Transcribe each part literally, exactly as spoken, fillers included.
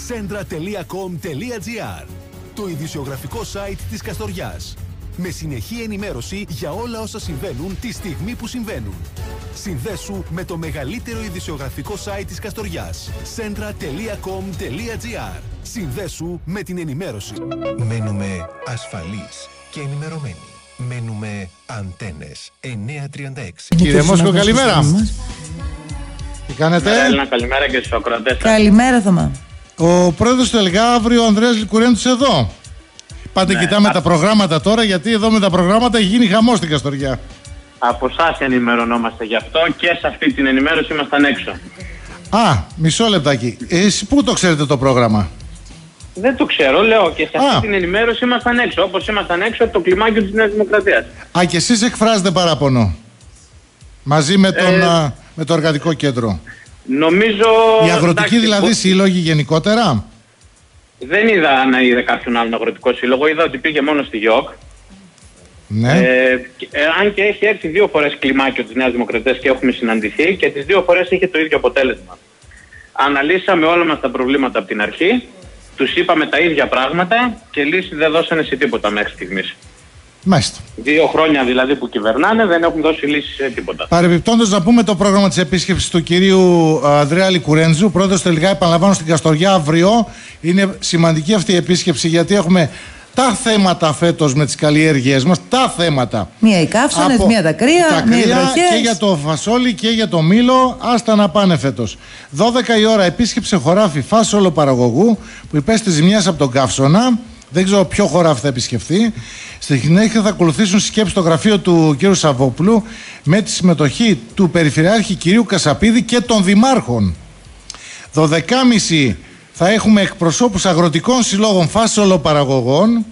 σέντρα τελεία κομ τελεία τζι άρ, το ειδησιογραφικό site της Καστοριάς. Με συνεχή ενημέρωση για όλα όσα συμβαίνουν τη στιγμή που συμβαίνουν. Συνδέσου με το μεγαλύτερο ειδησιογραφικό site της Καστοριάς. σέντρα τελεία κομ τελεία τζι άρ. Συνδέσου με την ενημέρωση. Μένουμε ασφαλείς και ενημερωμένοι. Μένουμε Αντένες εννιακόσια τριάντα έξι. Κύριε Μόσχο, καλημέρα. Τι κάνετε? Έλληνα, καλημέρα και στους ακροατές. Καλημέρα, Θωμά. Ο πρόεδρος του ΕΛΓΑ αύριο, ο Ανδρέας Λικουρέντους, εδώ. Πάντε ναι, κοιτάμε α... τα προγράμματα τώρα, γιατί εδώ με τα προγράμματα έχει γίνει χαμός στην Καστοριά. Από εσάς ενημερωνόμαστε γι' αυτό και σε αυτή την ενημέρωση ήμασταν έξω. Α, μισό λεπτάκι. Εσείς πού το ξέρετε το πρόγραμμα? Δεν το ξέρω, λέω, και σε αυτή α. την ενημέρωση ήμασταν έξω. Όπως ήμασταν έξω από το κλιμάκιο της Νέας Δημοκρατίας. Α, και εσείς εκφράζετε παράπονο. Μαζί με, τον, ε... α, με το εργατικό κέντρο. Νομίζω... Οι αγροτικοί εντάξει, δηλαδή που... σύλλογοι γενικότερα. Δεν είδα να είδε κάποιον άλλον αγροτικό σύλλογο. Είδα ότι πήγε μόνο στη ΓΙΟΚ. Ναι. Ε, ε, αν και έχει έρθει δύο φορές κλιμάκιο της Νέας Δημοκρατίας και έχουμε συναντηθεί και τις δύο φορές είχε το ίδιο αποτέλεσμα. Αναλύσαμε όλα μας τα προβλήματα από την αρχή. Τους είπαμε τα ίδια πράγματα και λύση δεν δώσανε σε τίποτα μέχρι στιγμής. Μάλιστα. Δύο χρόνια δηλαδή που κυβερνάνε δεν έχουν δώσει λύση σε τίποτα. Παρεμπιπτόντως, να πούμε το πρόγραμμα της επίσκεψης του κυρίου Ανδρέα Λικουρέντζου, πρόεδρος τελικά, επαναλαμβάνω, στην Καστοριά αύριο. Είναι σημαντική αυτή η επίσκεψη γιατί έχουμε τα θέματα φέτος με τις καλλιέργειές μας. Τα θέματα. Μία οι καύσονες, από... μία τα κρύα, τα μία κρύα οι και για το φασόλι και για το μήλο. Άστα να πάνε φέτος. δώδεκα η ώρα επίσκεψη χωράφι φάσολο παραγωγού που υπέστη ζημιάς από τον καύσωνα. Δεν ξέρω ποιο χωράφι θα επισκεφθεί. Στη συνέχεια θα ακολουθήσουν συσκέψεις στο γραφείο του κ. Σαββόπουλου με τη συμμετοχή του Περιφερειάρχη κ. Κασαπίδη και των δημάρχων. δώδεκα και μισή θα έχουμε εκπροσώπους αγροτικών συλλόγων φάσολο-παραγωγών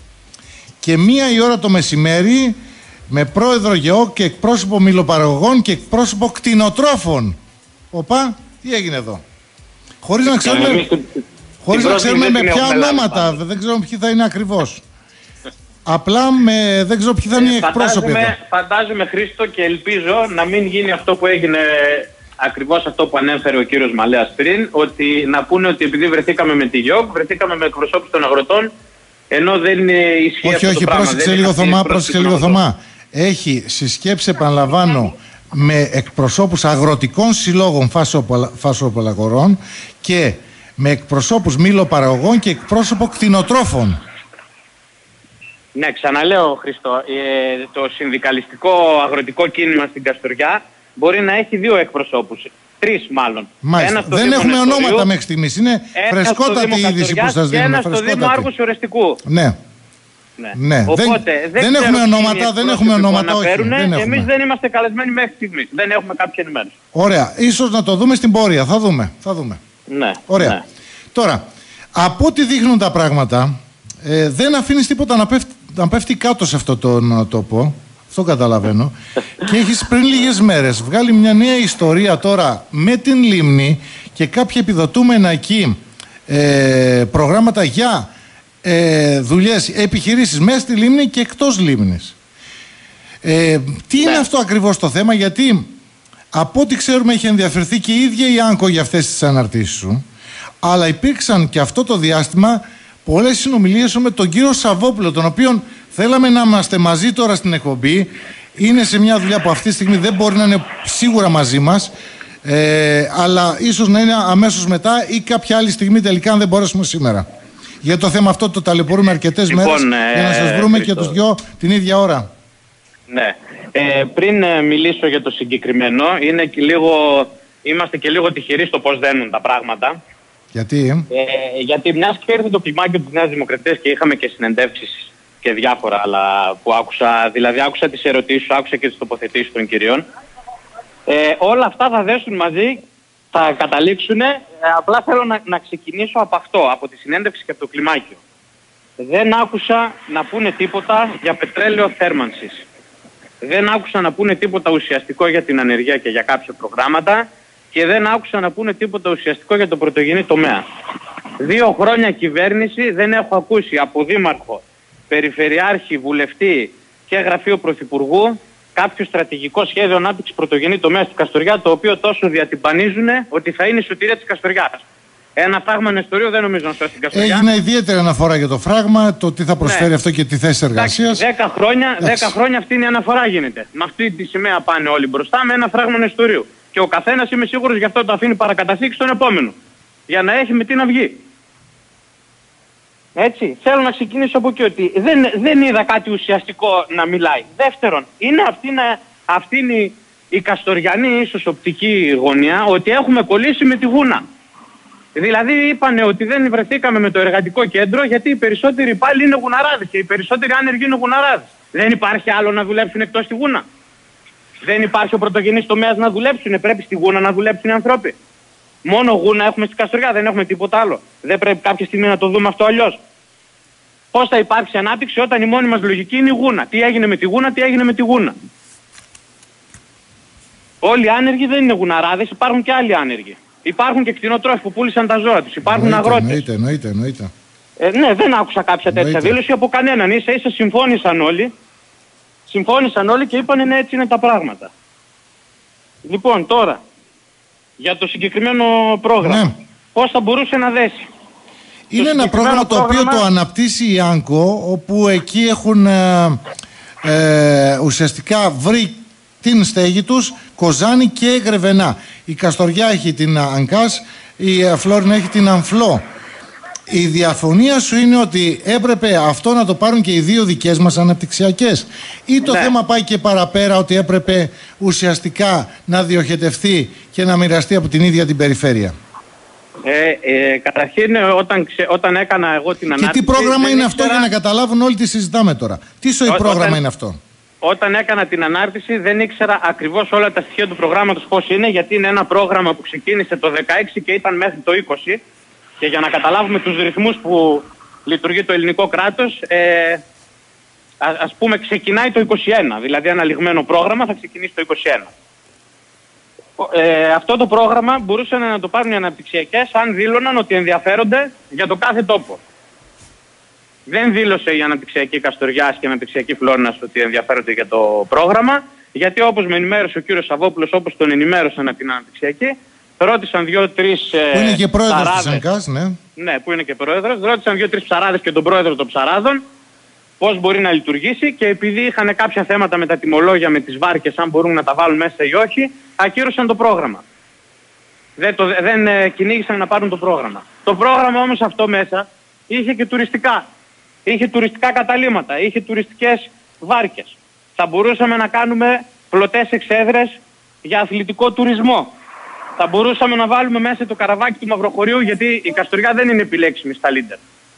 και μία η ώρα το μεσημέρι με πρόεδρο ΓΕΟ και εκπρόσωπο μιλοπαραγωγών και εκπρόσωπο κτηνοτρόφων. Οπα, τι έγινε εδώ? Χωρίς να ξέρουμε, χωρίς να ξέρουμε με ποια ονόματα, δεν ξέρουμε ποιοι θα είναι ακριβώς. Απλά με, δεν ξέρω ποιοι θα είναι οι εκπρόσωποι εδώ. Φαντάζομαι, Χρήστο, και ελπίζω να μην γίνει αυτό που έγινε, ακριβώς αυτό που ανέφερε ο κύριος Μαλέας πριν, ότι να πούνε ότι επειδή βρεθήκαμε με τη ΓΙΟΚ, βρεθήκαμε με εκπροσώπους των αγροτών, ενώ δεν ισχύει όχι, αυτό όχι, το πράγμα. Πρόσεξε λίγο, Θωμά, πρόσεξε λίγο, Θωμά. Έχει συσκέψει, επαναλαμβάνω, με εκπροσώπους αγροτικών συλλόγων φάσοπολαγορών και με εκπροσώπους μήλοπαραγωγών και εκπρόσωπο κτηνοτρόφων. Ναι, ξαναλέω, Χριστό, ε, το συνδικαλιστικό αγροτικό κίνημα στην Καστοριά μπορεί να έχει δύο εκπροσώπους. Τρεις μάλλον. Μάλιστα. Δεν έχουμε ονόματα μέχρι στιγμής. Είναι φρεσκότατη η είδηση που σας δίνουμε. Και ένα στο Δήμο Άργους Ορεστικού. Ναι. Ναι. ναι. Οπότε, δεν, δεν έχουμε ονόματα, δεν έχουμε ονόματα. Όχι, δεν έχουμε. Εμείς δεν είμαστε καλεσμένοι μέχρι στιγμής. Δεν έχουμε κάποια ενημέρωση. Ωραία. Ίσως να το δούμε στην πορεία. Θα δούμε. Θα δούμε. Ναι. Ωραία. Ναι. Τώρα, από ό,τι δείχνουν τα πράγματα, ε, δεν αφήνεις τίποτα να πέφτει, να πέφτει κάτω σε αυτόν τον τόπο. Αυτό καταλαβαίνω. Και έχεις πριν λίγες μέρες βγάλει μια νέα ιστορία τώρα με την Λίμνη και κάποια επιδοτούμενα εκεί ε, προγράμματα για ε, δουλειές, επιχειρήσεις μέσα στη Λίμνη και εκτός Λίμνης. Ε, τι είναι ναι. αυτό ακριβώς το θέμα? Γιατί από ό,τι ξέρουμε έχει ενδιαφερθεί και η ίδια η Άνκο για αυτές τις αναρτήσεις σου, αλλά υπήρξαν και αυτό το διάστημα πολλές συνομιλίες με τον κύριο Σαββόπουλο, τον οποίον θέλαμε να είμαστε μαζί τώρα στην εκπομπή. Είναι σε μια δουλειά που αυτή τη στιγμή δεν μπορεί να είναι σίγουρα μαζί μας, ε, αλλά ίσως να είναι αμέσως μετά ή κάποια άλλη στιγμή τελικά, αν δεν μπορέσουμε σήμερα. Για το θέμα αυτό το ταλαιπωρούμε αρκετές λοιπόν, μέρες ε, για να σας βρούμε Χριστό. Και τους δυο την ίδια ώρα. Ναι. Ε, πριν ε, μιλήσω για το συγκεκριμένο, είναι και λίγο, είμαστε και λίγο τυχεροί στο πώς δένουν τα πράγματα. Γιατί? Ε, γιατί μιας και ήρθε το κλιμάκιο της Νέας Δημοκρατίας και είχαμε και συνεντεύξεις και διάφορα άλλα που άκουσα, δηλαδή άκουσα τις ερωτήσεις σου, άκουσα και τις τοποθετήσεις των κυρίων. Ε, όλα αυτά θα δέσουν μαζί, θα καταλήξουν, ε, απλά θέλω να, να ξεκινήσω από αυτό, από τη συνέντευξη και από το κλιμάκιο. Δεν άκουσα να πούνε τίποτα για πετρέλαιο θέρμανσης. Δεν άκουσα να πούνε τίποτα ουσιαστικό για την ανεργία και για κάποια προγράμματα και δεν άκουσα να πούνε τίποτα ουσιαστικό για το πρωτογενή τομέα. Δύο χρόνια κυβέρνηση δεν έχω ακούσει από δήμαρχο, περιφερειάρχη, βουλευτή και γραφείο πρωθυπουργού κάποιο στρατηγικό σχέδιο ανάπτυξης πρωτογενή τομέα στην Καστοριά, το οποίο τόσο διατυμπανίζουν ότι θα είναι η σωτηρία της Καστοριάς. Ένα φράγμα νεστορίου δεν νομίζω να σώσει την Καστοριά. Έγινε ιδιαίτερη αναφορά για το φράγμα, το τι θα προσφέρει ναι. αυτό και τη θέση εργασίας. Δέκα χρόνια, δέκα χρόνια αυτή είναι η αναφορά γίνεται. Με αυτή τη σημαία πάνε όλοι μπροστά με ένα φράγμα νεστορίου. Και ο καθένας, είμαι σίγουρος, γι' αυτό το αφήνει παρακαταθήκη στον επόμενο. Για να έχει με τι να βγει. Έτσι, θέλω να ξεκινήσω από εκεί ότι δεν, δεν είδα κάτι ουσιαστικό να μιλάει. Δεύτερον, είναι αυτή, να, αυτή είναι η, η καστοριανή ίσως οπτική γωνία ότι έχουμε κολλήσει με τη Γούνα. Δηλαδή είπανε ότι δεν βρεθήκαμε με το εργατικό κέντρο γιατί οι περισσότεροι πάλι είναι γουναράδες και οι περισσότεροι άνεργοι είναι γουναράδες. Δεν υπάρχει άλλο να δουλέψουν εκτός τη Γούνα. Δεν υπάρχει ο πρωτογενής τομέας να δουλέψουν. Πρέπει στη Γούνα να δουλέψουν οι άνθρωποι. Μόνο Γούνα έχουμε στην Καστοριά, δεν έχουμε τίποτα άλλο. Δεν πρέπει κάποια στιγμή να το δούμε αυτό αλλιώς. Πώς θα υπάρξει ανάπτυξη όταν η μόνη μας λογική είναι η Γούνα. Τι έγινε με τη Γούνα, τι έγινε με τη Γούνα. Όλοι οι άνεργοι δεν είναι γουναράδες, υπάρχουν και άλλοι άνεργοι. Υπάρχουν και κτηνοτρόφοι που πούλησαν τα ζώα τους. Υπάρχουν εννοείται, αγρότες. Εννοείται, εννοείται, εννοείται. Ε, ναι, δεν άκουσα κάποια τέτοια δήλωση από κανέναν. Ίσα ίσα συμφώνησαν όλοι. Συμφώνησαν όλοι και είπαν ναι, έτσι είναι τα πράγματα. Λοιπόν, τώρα, για το συγκεκριμένο πρόγραμμα. Ναι. Πώς θα μπορούσε να δέσει. Είναι ένα πρόγραμμα το πρόγραμμα... οποίο το αναπτύσσει η ΆΝΚΟ, όπου εκεί έχουν ε, ε, ουσιαστικά βρει την στέγη τους Κοζάνη και Γρεβενά. Η Καστοριά έχει την Ανκάς, η Φλόρινα έχει την Αμφλό. Η διαφωνία σου είναι ότι έπρεπε αυτό να το πάρουν και οι δύο δικές μας αναπτυξιακές, ή το ναι. θέμα πάει και παραπέρα ότι έπρεπε ουσιαστικά να διοχετευτεί και να μοιραστεί από την ίδια την περιφέρεια. Ε, ε, καταρχήν όταν, ξε, όταν έκανα εγώ την ανάπτυξη... Και τι πρόγραμμα είναι αυτό ήξερα... για να καταλάβουν όλοι τι συζητάμε τώρα. Τι σοϊ πρόγραμμα όταν, είναι αυτό. Όταν έκανα την ανάρτηση δεν ήξερα ακριβώς όλα τα στοιχεία του προγράμματος πώς είναι, γιατί είναι ένα πρόγραμμα που ξεκίνησε το δεκαέξι και ήταν μέχρι το είκοσι. Και για να καταλάβουμε τους ρυθμούς που λειτουργεί το ελληνικό κράτος, ε, α, ας πούμε ξεκινάει το είκοσι ένα, δηλαδή ένα λιγμένο πρόγραμμα θα ξεκινήσει το είκοσι ένα. Ε, αυτό το πρόγραμμα μπορούσαν να το πάρουν οι αναπτυξιακές αν δήλωναν ότι ενδιαφέρονται για το κάθε τόπο. Δεν δήλωσε η αναπτυξιακή Καστοριάς και η αναπτυξιακή Φλόρινας ότι ενδιαφέρονται για το πρόγραμμα, γιατί όπως με ενημέρωσε ο κύριος Σαββόπουλος, όπως τον ενημέρωσαν από την αναπτυξιακή, ρώτησαν δύο-τρεις που είναι και πρόεδρος της Ανκάς, ναι. Ναι, που είναι και πρόεδρος. Ρώτησαν δύο-τρεις ψαράδες και τον πρόεδρο των ψαράδων πώς μπορεί να λειτουργήσει και επειδή είχαν κάποια θέματα με τα τιμολόγια, με τις βάρκες, αν μπορούν να τα βάλουν μέσα ή όχι, ακύρωσαν το πρόγραμμα. Δεν, το, δεν ε, κυνήγησαν να πάρουν το πρόγραμμα. Το πρόγραμμα όμως αυτό μέσα είχε και τουριστικά. Είχε τουριστικά καταλύματα, είχε τουριστικές βάρκες. Θα μπορούσαμε να κάνουμε πλωτές εξέδρες για αθλητικό τουρισμό. Θα μπορούσαμε να βάλουμε μέσα το καραβάκι του Μαυροχωρίου, γιατί η Καστοριά δεν είναι επιλέξιμη στα Λίντερ.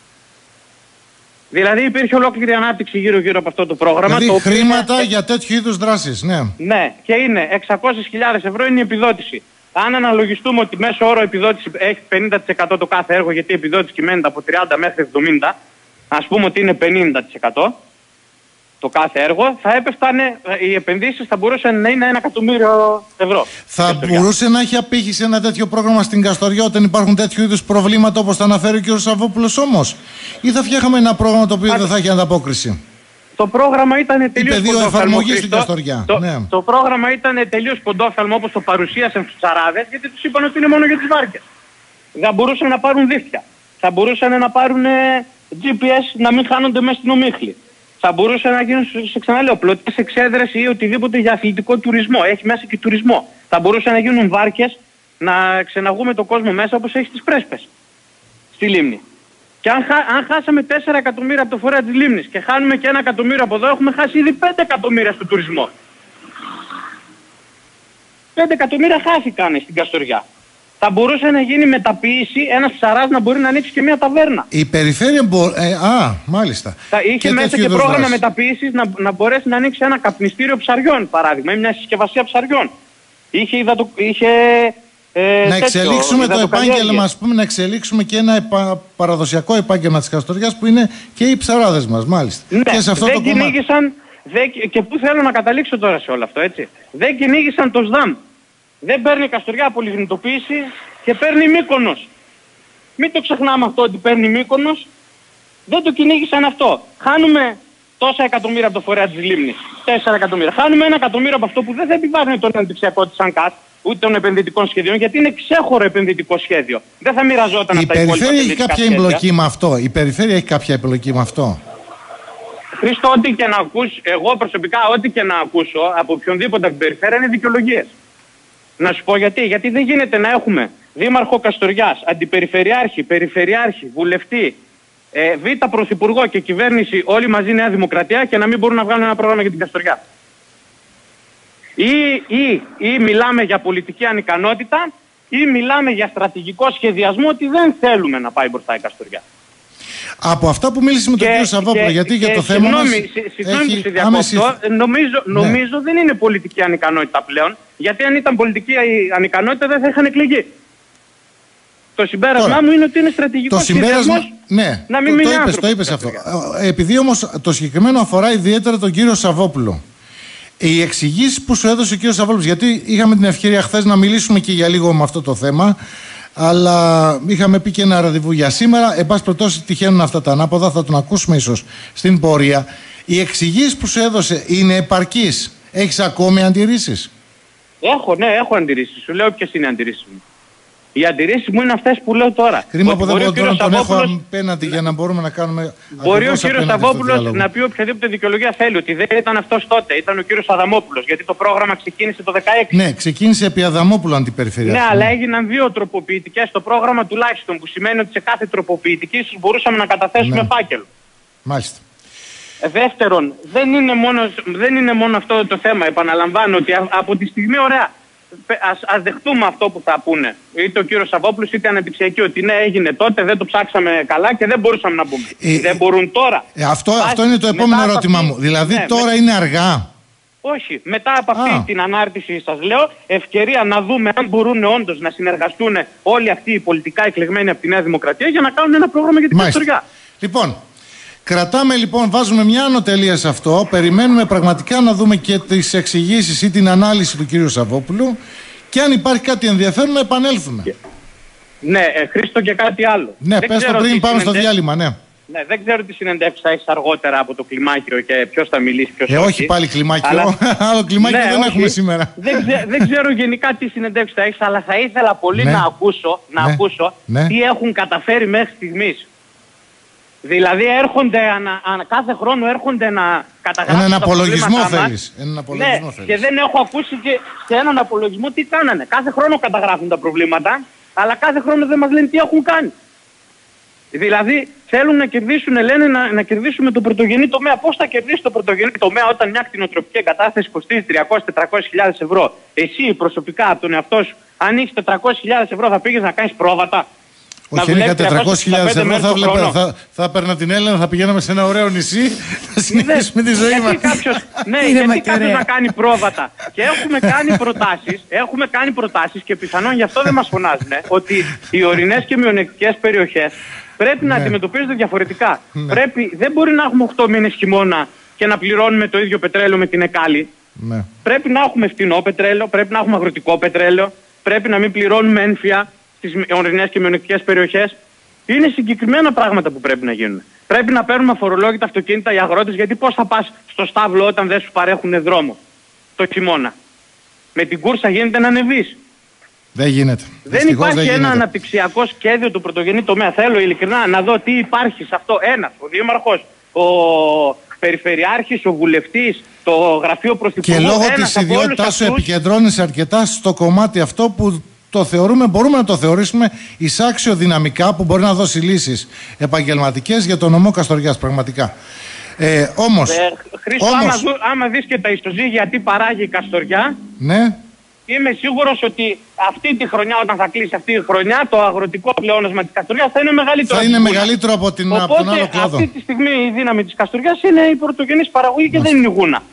Δηλαδή υπήρχε ολόκληρη ανάπτυξη γύρω-γύρω από αυτό το πρόγραμμα. Δηλαδή το χρήματα είναι... για τέτοιου είδους δράσεις, ναι. Ναι, και είναι εξακόσιες χιλιάδες ευρώ είναι η επιδότηση. Αν αναλογιστούμε ότι μέσο όρο επιδότηση έχει πενήντα τοις εκατό το κάθε έργο, γιατί η επιδότηση κυμαίνεται από τριάντα μέχρι εβδομήντα, ας πούμε ότι είναι πενήντα τοις εκατό το κάθε έργο, θα έπεφτανε, οι επενδύσεις θα μπορούσαν να είναι ένα εκατομμύριο ευρώ. Θα μπορούσε να έχει απήχηση ένα τέτοιο πρόγραμμα στην Καστοριά όταν υπάρχουν τέτοιου είδους προβλήματα όπως τα αναφέρει ο κ. Σαββόπουλος όμως, ή θα φτιάχαμε ένα πρόγραμμα το οποίο Α, δεν θα έχει ανταπόκριση. Το πρόγραμμα ήταν τελείως κοντόφθαλμο. Στην Καστοριά. Το, ναι. το πρόγραμμα ήταν τελείως κοντόφθαλμο όπως το παρουσίασαν στους ψαράδες, γιατί τους είπαν ότι είναι μόνο για τις βάρκες. Θα μπορούσαν να πάρουν δίχτυα. Θα μπορούσαν να πάρουν τζι πι ες να μην χάνονται μέσα στην ομίχλη. Θα μπορούσαν να γίνουν, σε ξαναλέω, πλωτές εξέδρες ή οτιδήποτε για αθλητικό τουρισμό. Έχει μέσα και τουρισμό. Θα μπορούσαν να γίνουν βάρκες να ξεναγούμε τον κόσμο μέσα όπως έχει στις Πρέσπες. Στη Λίμνη. Και αν, χα, αν χάσαμε τέσσερα εκατομμύρια από το φορέα της Λίμνης και χάνουμε και ένα εκατομμύριο από εδώ, έχουμε χάσει ήδη πέντε εκατομμύρια στο τουρισμό. πέντε εκατομμύρια χάθηκαν στην Καστοριά. Θα μπορούσε να γίνει μεταποίηση, ένας ψαράς να μπορεί να ανοίξει και μια ταβέρνα. Η περιφέρεια μπορεί... Ε, α, μάλιστα. Θα είχε και μέσα και πρόγραμμα δράση. μεταποίησης να, να μπορέσει να ανοίξει ένα καπνιστήριο ψαριών, παράδειγμα, ή μια συσκευασία ψαριών. Είχε, υδατο, είχε ε, να εξελίξουμε τέτοιο, το επάγγελμα, ας πούμε, να εξελίξουμε και ένα επα, παραδοσιακό επάγγελμα της Καστοριάς που είναι και οι ψαράδες μας, μάλιστα. Ναι, και σε αυτό δεν το κυνήγησαν, δεν, και πού θέλω να καταλήξω τώρα σε όλο αυτό, έτσι. Δεν κυνήγησαν το ΣΔΑΜ. Δεν παίρνει Καστοριά από λιγνητοποίηση και παίρνει Μύκονος. Μην το ξεχνάμε αυτό ότι παίρνει Μύκονος. Δεν το κυνήγησαν αυτό. Χάνουμε τόσα εκατομμύρια από το φορέα της Λίμνης. Τέσσερα εκατομμύρια. Χάνουμε ένα εκατομμύριο από αυτό που δεν θα επιβάρυνε τον αναπτυξιακό της Ανκάς. ούτε των επενδυτικών σχεδίων, γιατί είναι ξέχωρο επενδυτικό σχέδιο. Δεν θα μοιραζόταν από τα υπόλοιπα. Η περιφέρεια έχει κάποια εμπλοκή με αυτό. Η περιφέρεια έχει κάποια εμπλοκή με αυτό. Χρήστο, ό,τι και να ακούς, εγώ προσωπικά ό,τι και να ακούσω από οποιονδήποτε από την περιφέρεια είναι δικαιολογίες. Να σου πω γιατί. Γιατί δεν γίνεται να έχουμε δήμαρχο Καστοριάς, αντιπεριφερειάρχη, περιφερειάρχη, βουλευτή, ε, β' πρωθυπουργό και κυβέρνηση όλοι μαζί Νέα Δημοκρατία και να μην μπορούν να βγάλουν ένα πρόγραμμα για την Καστοριά. Ή, ή, ή μιλάμε για πολιτική ανικανότητα ή μιλάμε για στρατηγικό σχεδιασμό ότι δεν θέλουμε να πάει μπροστά η Καστοριά. Από αυτά που μίλησε με τον κύριο Σαββόπουλο, γιατί για το θέμα μας συγγνώμη που σε διακόπτω, νομίζω, νομίζω δεν είναι πολιτική ανικανότητα πλέον, γιατί αν ήταν πολιτική ανικανότητα δεν θα είχαν εκλεγεί. Το συμπέρασμά Τώρα, μου είναι ότι είναι στρατηγικό σχεδιασμός ναι, να μην το, μείνει το είπες, το είπες αυτό. Επειδή όμως το συγκεκριμένο αφορά ιδιαίτερα τον κύριο Σαββόπουλο, οι εξηγήσεις που σου έδωσε ο κύριος Σαββόπουλος, γιατί είχαμε την ευκαιρία χθες να μιλήσουμε και για λίγο με αυτό το θέμα, αλλά είχαμε πει και ένα ραντεβού για σήμερα. Εν πάση περιπτώσει, τυχαίνουν αυτά τα ανάποδα, θα τον ακούσουμε ίσως στην πορεία. Οι εξηγήσεις που σου έδωσε είναι επαρκείς? Έχεις ακόμη αντιρρήσεις? Έχω, ναι, έχω αντιρρήσεις. Σου λέω ποιες είναι οι αντιρρήσεις μου. Οι αντιρρήσεις μου είναι αυτές που λέω τώρα. Κρίμα που δεν μπορώ τώρα να τον έχω απέναντι για να μπορούμε να κάνουμε. Μπορεί ο κύριος Σαββόπουλος να πει οποιαδήποτε δικαιολογία θέλει, ότι δεν ήταν αυτός τότε, ήταν ο κύριος Αδαμόπουλος, γιατί το πρόγραμμα ξεκίνησε το δεκαέξι. Ναι, ξεκίνησε επί Αδαμόπουλου αντιπεριφερειάρχη. Ναι, αλλά έγιναν δύο τροποποιητικές στο πρόγραμμα τουλάχιστον, που σημαίνει ότι σε κάθε τροποποιητική ίσως μπορούσαμε να καταθέσουμε ναι. φάκελο. Μάλιστα. Δεύτερον, δεν είναι, μόνο, δεν είναι μόνο αυτό το θέμα. Επαναλαμβάνω ότι από τη στιγμή, ωραία, ας, ας δεχτούμε αυτό που θα πούνε είτε ο κύριος Σαββόπουλος είτε αναπτυξιακή, ότι ναι, έγινε τότε, δεν το ψάξαμε καλά και δεν μπορούσαμε να μπούμε. Ε, δεν μπορούν τώρα. Ε, αυτό, αυτό είναι το επόμενο ερώτημά αυτή, μου. Δηλαδή ναι, τώρα με... είναι αργά? Όχι. Μετά από αυτή Α. την ανάρτηση, σας λέω, ευκαιρία να δούμε αν μπορούν όντως να συνεργαστούν όλοι αυτοί οι πολιτικά εκλεγμένοι από τη Νέα Δημοκρατία για να κάνουν ένα πρόγραμμα για την Καστοριά. Λοιπόν, κρατάμε λοιπόν, βάζουμε μια ανωτελεία σε αυτό. Περιμένουμε πραγματικά να δούμε και τις εξηγήσεις ή την ανάλυση του κύριου Σαββόπουλου. Και αν υπάρχει κάτι ενδιαφέρον να επανέλθουμε. Ναι, ε, Χρήστο, και κάτι άλλο. Ναι, δεν πες το πριν πάμε στο διάλειμμα, ναι. Ναι, δεν ξέρω τι συνεντεύξεις θα έχεις αργότερα από το κλιμάκιο και ποιος θα μιλήσει, ποιος ε, όχι. όχι πάλι κλιμάκιο. Αλλά... Άλλο κλιμάκιο ναι, δεν όχι. έχουμε σήμερα. Δεν, ξε... δεν ξέρω γενικά τι συνεντεύξεις θα έχεις, αλλά θα ήθελα πολύ ναι. να ακούσω, να ναι. ακούσω ναι. τι έχουν καταφέρει μέχρι στιγμής. Δηλαδή έρχονται, ανα, ανα, κάθε χρόνο έρχονται να καταγράψουν έναν απολογισμό θέλεις. Έναν απολογισμό ναι, θέλεις. Και δεν έχω ακούσει και σε έναν απολογισμό τι κάνανε. Κάθε χρόνο καταγράφουν τα προβλήματα, αλλά κάθε χρόνο δεν μας λένε τι έχουν κάνει. Δηλαδή θέλουν να κερδίσουν, λένε να, να κερδίσουμε το πρωτογενή τομέα. Πώς θα κερδίσει το πρωτογενή τομέα όταν μια κτηνοτροφική εγκατάσταση κοστίζει τριακόσιες με τετρακόσιες χιλιάδες ευρώ? Εσύ προσωπικά από τον εαυτό σου, αν έχεις τετρακόσιες χιλιάδες ευρώ, θα πήγες να κάνεις πρόβατα? Όχι, αν είχα τετρακόσιες χιλιάδες ευρώ θα, βλέπα, θα, θα παίρνα την Έλληνα, θα πηγαίναμε σε ένα ωραίο νησί να συνεχίσουμε τη ζωή μας. Κάποιος, ναι, γιατί κάποιος να κάνει πρόβατα. Και έχουμε κάνει προτάσεις, έχουμε κάνει προτάσεις και πιθανόν γι' αυτό δεν μας φωνάζουν, ότι οι ορεινές και μειονεκτικές περιοχές πρέπει να ναι. αντιμετωπίζονται διαφορετικά. Ναι. Πρέπει, δεν μπορεί να έχουμε οκτώ μήνες χειμώνα και να πληρώνουμε το ίδιο πετρέλαιο με την Εκάλη. Ναι. Πρέπει να έχουμε φτηνό πετρέλαιο, πρέπει να έχουμε αγροτικό πετρέλαιο, πρέπει να μην πληρώνουμε ένφια στις ορεινές και μειονεκτικές περιοχές. Είναι συγκεκριμένα πράγματα που πρέπει να γίνουν. Πρέπει να παίρνουμε αφορολόγητα αυτοκίνητα οι αγρότες, γιατί πώς θα πας στο στάβλο όταν δεν σου παρέχουν δρόμο το χειμώνα? Με την κούρσα γίνεται να ανεβείς. Δεν γίνεται. Δεν Δυστυχώς υπάρχει δεν ένα γίνεται. αναπτυξιακό σχέδιο του πρωτογενή τομέα. Θέλω ειλικρινά να δω τι υπάρχει σε αυτό. Ένας, ο δήμαρχος, ο περιφερειάρχης, ο βουλευτής, το γραφείο πρωθυπουργού. Και λόγω της ιδιότητάς σου επικεντρώνεσαι αρκετά στο κομμάτι αυτό που το θεωρούμε, μπορούμε να το θεωρήσουμε εισάξιο δυναμικά, που μπορεί να δώσει λύσεις επαγγελματικές για το νομό Καστοριάς πραγματικά. Ε, όμως, ε, Χρήστο, όμως... άμα, δου, άμα δεις και τα ισοζύγια τι παράγει η Καστοριά, ναι. είμαι σίγουρος ότι αυτή τη χρονιά, όταν θα κλείσει αυτή τη χρονιά, το αγροτικό πλεόνασμα της Καστοριάς θα είναι μεγαλύτερο. Θα είναι μεγαλύτερο από, την, Οπότε, από τον άλλο κλάδο. Αυτή τη στιγμή η δύναμη της Καστοριάς είναι η πρωτογενής παραγωγή και Μάλιστα. δεν είναι η γούνα.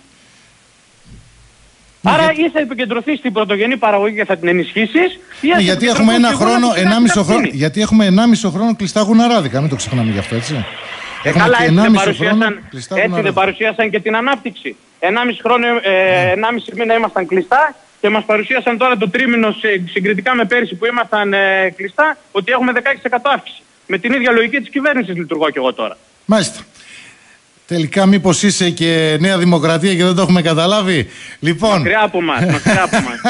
Ναι, Άρα γιατί... ή θα επικεντρωθείς στην πρωτογενή παραγωγή και θα την ενισχύσεις, ή ναι, γιατί έχουμε ένα χρόνο, ενάμισο χρόνο, γιατί έχουμε ενάμισο χρόνο κλειστά γουναράδικα, μην το ξεχνάμε γι' αυτό, έτσι. Ε, έχουμε καλά, έτσι δεν, παρουσίασαν, έτσι δεν παρουσίασαν και την ανάπτυξη. Ενάμιση χρόνο, ε, ναι. ενάμιση μήνα ήμασταν κλειστά και μας παρουσίασαν τώρα το τρίμηνο συγκριτικά με πέρυσι που ήμασταν ε, κλειστά, ότι έχουμε δεκαέξι τοις εκατό αύξηση. Με την ίδια λογική της κυβέρνησης λειτουργώ και εγώ τώρα. Μάλιστα. Τελικά μήπως είσαι και Νέα Δημοκρατία και δεν το έχουμε καταλάβει. Λοιπόν... Μακριά από μας, μακριά από μας.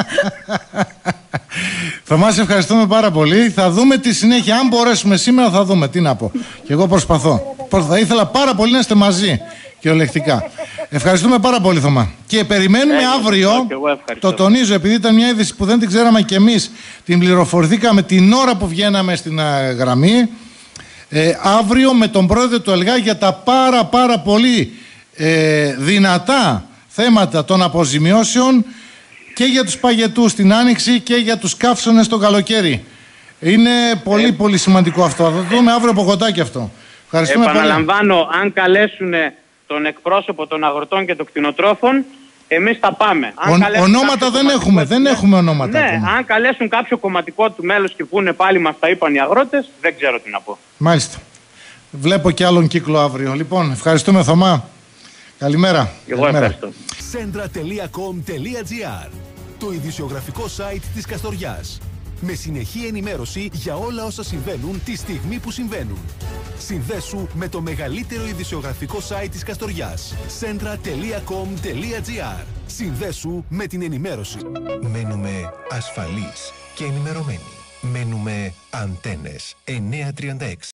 Θωμά, σε ευχαριστούμε πάρα πολύ. Θα δούμε τη συνέχεια. Αν μπορέσουμε σήμερα θα δούμε. Τι να πω. Και εγώ προσπαθώ. Θα ήθελα πάρα πολύ να είστε μαζί κυριολεκτικά. Ευχαριστούμε πάρα πολύ, Θωμά. Και περιμένουμε Έγινε, αύριο. Το τονίζω, επειδή ήταν μια είδηση που δεν την ξέραμε κι εμείς. Την πληροφορηθήκαμε την ώρα που βγαίναμε στην α, γραμμή. Ε, αύριο με τον πρόεδρο του ΕΛΓΑ για τα πάρα πάρα πολύ ε, δυνατά θέματα των αποζημιώσεων και για τους παγετούς στην Άνοιξη και για τους καύσωνες το καλοκαίρι. Είναι πολύ ε, πολύ σημαντικό αυτό. Θα το δούμε αύριο από κοντάκι αυτό. Ευχαριστούμε πολύ. Επαναλαμβάνω, αν καλέσουν τον εκπρόσωπο των αγροτών και των κτηνοτρόφων, εμείς θα πάμε. Αν Ο, ονόματα δεν έχουμε, δεν ναι, έχουμε ονόματα. Ναι, ακόμα. Αν καλέσουν κάποιο κομματικό του μέλος και πούνε πάλι μας τα είπαν οι αγρότες, δεν ξέρω τι να πω. Μάλιστα. Βλέπω και άλλον κύκλο αύριο. Λοιπόν, ευχαριστούμε, Θωμά. Καλημέρα. Εγώ Καλημέρα. ευχαριστώ. Σέντρα τελεία κομ τελεία τζι άρ, το ειδησιογραφικό site της Καστοριάς. Με συνεχή ενημέρωση για όλα όσα συμβαίνουν τη στιγμή που συμβαίνουν. Συνδέσου με το μεγαλύτερο ειδησιογραφικό site της Καστοριάς. σέντρα τελεία κομ τελεία τζι άρ. Συνδέσου με την ενημέρωση. Μένουμε ασφαλείς και ενημερωμένοι. Μένουμε Αντένες εννιακόσια τριάντα έξι.